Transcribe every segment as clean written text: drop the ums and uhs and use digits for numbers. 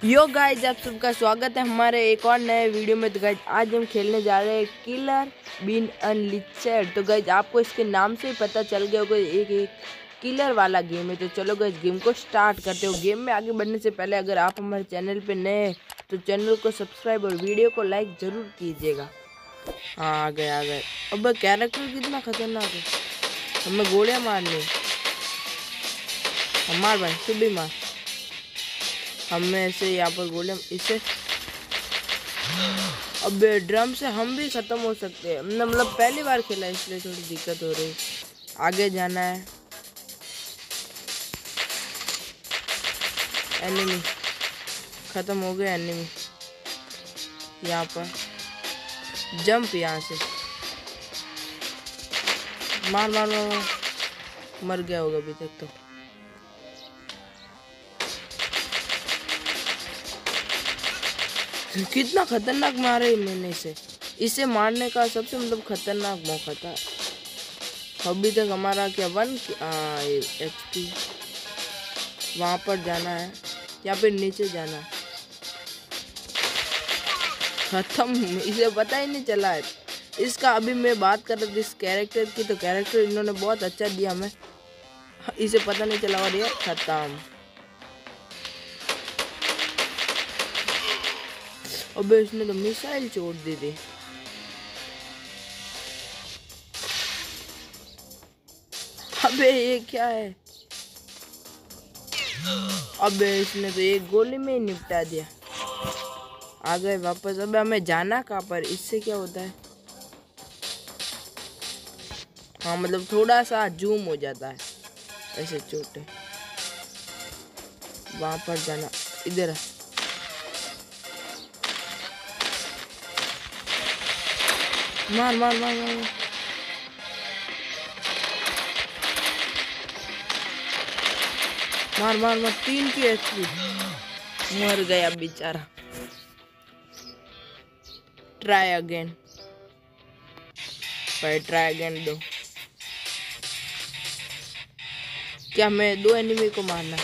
यो guys, आप सबका स्वागत है हमारे एक और नए वीडियो में। तो गाइज आज हम खेलने जा रहे हैं किलर बीन अनलिमिटेड। तो गाइज आपको इसके नाम से ही पता चल गया होगा, एक किलर वाला गेम है। तो चलो गाइज गेम को स्टार्ट करते हो। गेम में आगे बढ़ने से पहले अगर आप हमारे चैनल पे नए हैं तो चैनल को सब्सक्राइब और वीडियो को लाइक जरूर कीजिएगा। हाँ आ गए। अब कैरेक्टर कितना खतरनाक है, हमें गोलियाँ मारनी। मार भाई, तू भी मार। हमें ऐसे यहाँ पर गोले इसे, अब ड्रम से हम भी खत्म हो सकते हैं। मतलब पहली बार खेला इसलिए थोड़ी दिक्कत हो रही। आगे जाना है। एनिमी खत्म हो गए। एनिमी यहाँ पर जंप, यहाँ से मार मार मार। मर गया होगा अभी तक तो। कितना खतरनाक मारे मैंने इसे मारने का सबसे खतरनाक मौका था अभी तक हमारा। क्या 1 HP। वहां पर जाना है या फिर नीचे जाना है। खत्म, इसे पता ही नहीं चला है इसका। अभी मैं बात कर रहा था इस कैरेक्टर की, तो कैरेक्टर इन्होंने बहुत अच्छा दिया हमें, इसे पता नहीं चला। और ये खत्म। अबे इसने तो मिसाइल छोड़ दी थी। अबे ये क्या है? अबे इसने तो एक गोली में ही निपटा दिया। आ गए वापस। अबे हमें जाना कहाँ पर? इससे क्या होता है? हाँ मतलब थोड़ा सा जूम हो जाता है ऐसे छोटे। वहां पर जाना, इधर है। मार मार मार मार मार मार मार। 3 की HP। मर गया बेचारा। ट्राई अगेन भाई, ट्राई अगेन दो। क्या मैं 2 एनिमी को मारना?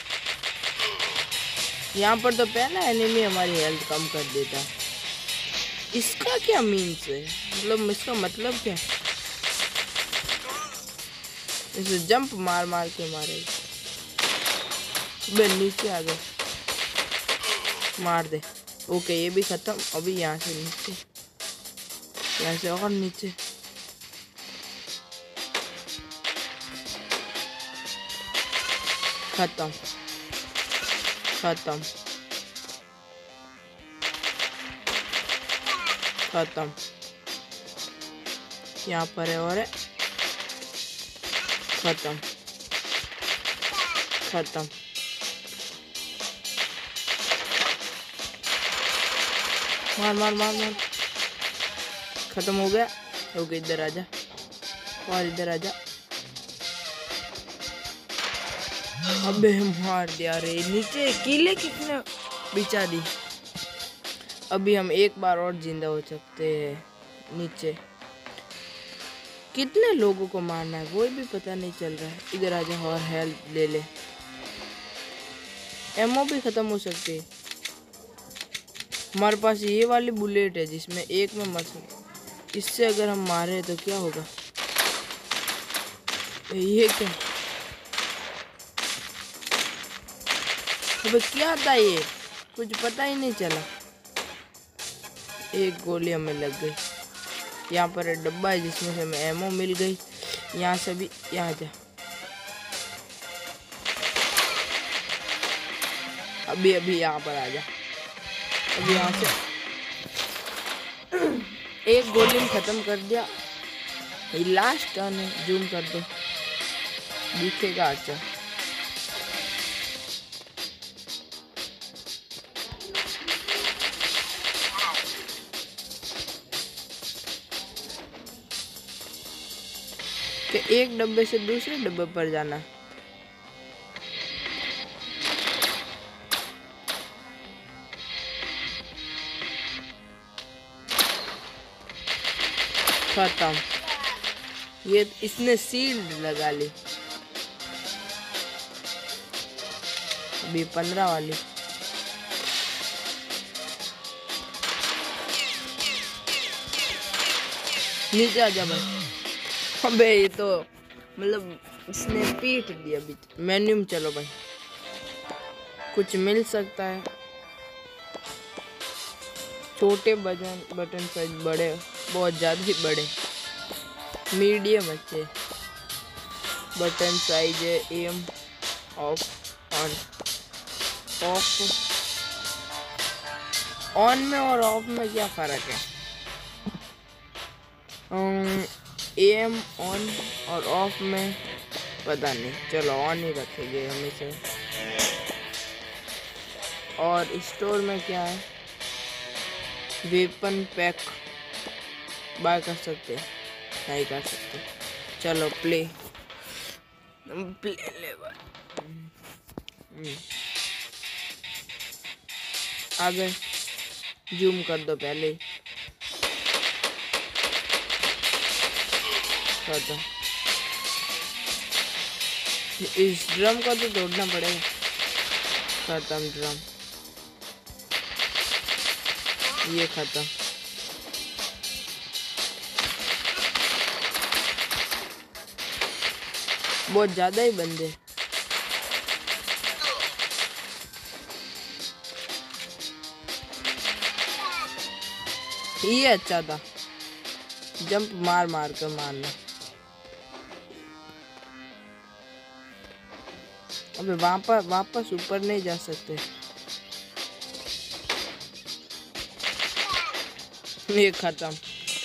यहाँ पर तो पहला एनिमी हमारी हेल्थ कम कर देता है। इसका क्या मीन्स है? मतलब इसका मतलब क्या? इसे जंप मार मार के मारे। बे नीचे आ गए, मार दे। ओके ये भी खत्म। अभी यहाँ से नीचे, यहाँ से और नीचे। खत्म खत्म खत्म। यहाँ पर है और है। खत्म खत्म। मार मार मार मार। खत्म हो गया। ओके इधर आजा, और इधर आजा। अबे मार दिया रे। नीचे कीले कितने बिछा दी। अभी हम एक बार और जिंदा हो सकते हैं। नीचे कितने लोगों को मारना है वो भी पता नहीं चल रहा है। इधर आजा और हेल्प ले ले। एमओ भी खत्म हो सकती है। हमारे पास ये वाली बुलेट है जिसमें एक में मर सकते। इससे अगर हम मारे तो क्या होगा? ये क्या? अबे क्या था ये? कुछ पता ही नहीं चला। एक गोली हमें लग गई। यहाँ पर एक डब्बा है जिसमें से हमें एमओ मिल गई। यहाँ से भी, यहाँ जा। अभी अभी यहाँ पर आ जा। अभी यहाँ से एक गोली में खत्म कर दिया। ये लास्ट टर्न है, जूम कर दो, दिखेगा अच्छा। कि एक डब्बे से दूसरे डब्बे पर जाना। खत्म। ये इसने सील्ड लगा ली। अभी 15 वाली। नीचे आ जा भाई। अबे ये तो मतलब इसने पीट दिया बीच। मेन्यू में चलो भाई, कुछ मिल सकता है। छोटे बटन साइज, बड़े बहुत ज़्यादा ही बड़े, मीडियम अच्छे बटन साइज है। एम ऑफ ऑन, ऑन में और ऑफ में क्या फ़र्क है? एम ऑन और ऑफ में पता नहीं, चलो ऑन ही रखेंगे हमेशा। और स्टोर में क्या है? वेपन पैक बाय कर सकते हैं, नहीं कर सकते। चलो प्ले लेवल आ गए। जूम कर दो पहले, खत्म। इस ड्रम का तो तोड़ना पड़ेगा। खत्म ड्रम, ये खत्म। बहुत ज्यादा ही बंदे। ये अच्छा था, जंप मार मार कर मारना। अबे वापस ऊपर नहीं जा सकते। ये खत्म।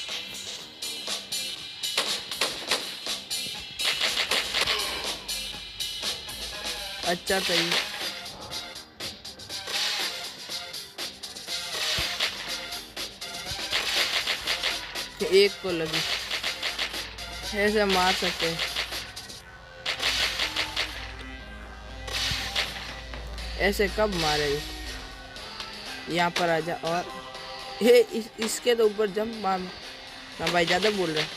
अच्छा था ये। एक को लगी, ऐसे मार सकते हैं। ऐसे कब मारेगी? यहाँ पर आजा और ये इसके तो ऊपर जंप मार ना भाई, ज़्यादा बोल रहे।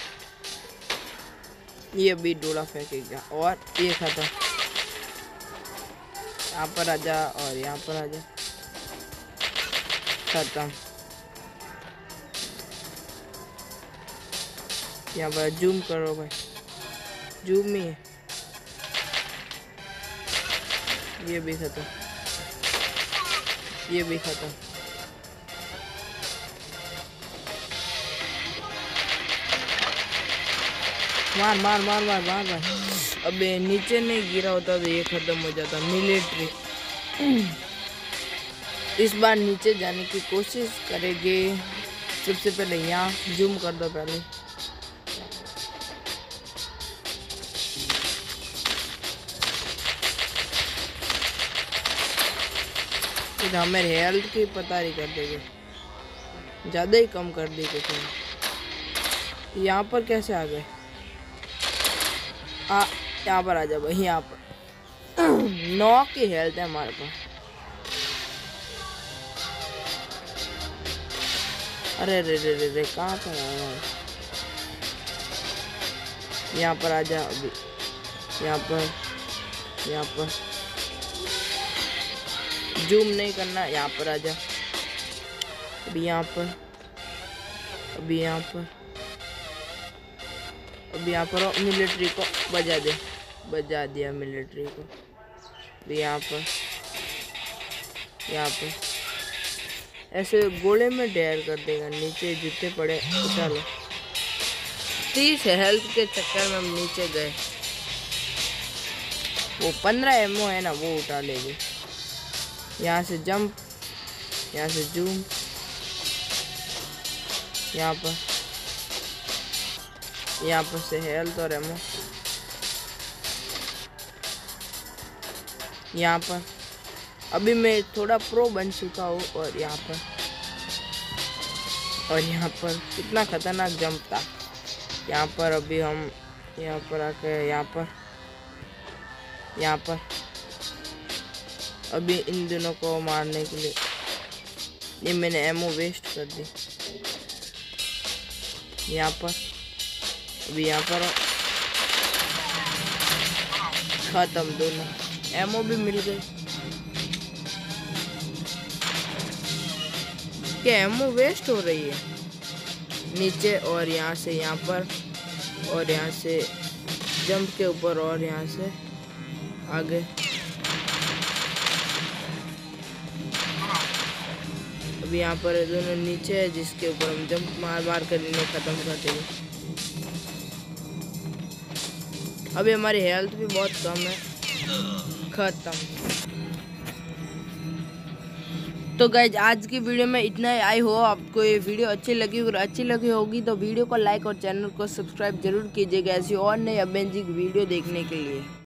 ये भी डोला फेंकेगा और ये खत्म। यहाँ पर आजा और यहाँ पर आजा, खत्म। यहाँ पर जूम करो भाई, जूम ही है। ये भी खत्म, ये भी खत्म। मार मार मार मार मार मार। अबे नीचे नहीं गिरा होता तो ये खत्म हो जाता। मिलिट्री इस बार नीचे जाने की कोशिश करेंगे। सबसे पहले यहाँ जूम कर दो पहले। फिर हमें हेल्थ की पता नहीं कर देंगे, ज़्यादा ही कम कर दी कुछ। यहाँ पर कैसे आ गए? यहाँ पर आ जाओ भाई। यहाँ पर 9 की हेल्थ है हमारे पास। अरे रे रे रे रे, कहाँ पर आया? यहाँ पर आ जा अभी। यहाँ पर जूम नहीं करना। यहाँ पर आ जा अभी। यहाँ पर अभी, यहाँ पर अभी, यहाँ पर मिलिट्री को बजा दे। बजा दिया मिलिट्री को। अभी यहाँ पर ऐसे गोले में डेयर कर देगा। नीचे जूते पड़े, चलो। 30 हेल्थ के चक्कर में हम नीचे गए। वो 15 एमओ है ना, वो उठा लेंगे। यहाँ से जंप, यहाँ से जूम, यहाँ पर से हेल्थ और एमओ। यहाँ पर अभी मैं थोड़ा प्रो बन चुका हूँ। और यहाँ पर कितना खतरनाक जंप था। यहाँ पर अभी हम यहाँ पर आके यहाँ पर अभी इन दोनों को मारने के लिए ये मैंने एमओ वेस्ट कर दी। यहाँ पर अभी यहाँ पर खत्म। दोनों एमओ भी मिल गई। क्या एमओ वेस्ट हो रही है? नीचे और यहाँ से यहाँ पर और यहाँ से जंप के ऊपर और यहाँ से आगे। अभी यहाँ पर दोनों नीचे है जिसके ऊपर हम जंप मार मार कर इन्हें ख़त्म कर देंगे। अभी हमारी हेल्थ भी बहुत कम है। ख़त्म। तो गाइज आज की वीडियो में इतना ही। आई हो आपको ये वीडियो अच्छी लगी, अगर अच्छी लगी होगी तो वीडियो को लाइक और चैनल को सब्सक्राइब जरूर कीजिएगा ऐसी और नई अमेजिंग वीडियो देखने के लिए।